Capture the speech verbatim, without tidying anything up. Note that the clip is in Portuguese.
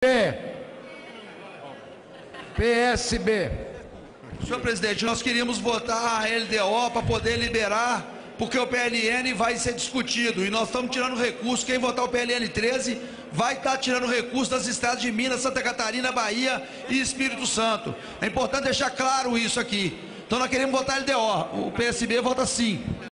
P S B. Senhor presidente, nós queríamos votar a L D O para poder liberar, porque o P L N vai ser discutido e nós estamos tirando recurso. Quem votar o P L N treze vai estar tirando recurso das estados de Minas, Santa Catarina, Bahia e Espírito Santo. É importante deixar claro isso aqui. Então nós queremos votar a L D O. O P S B vota sim.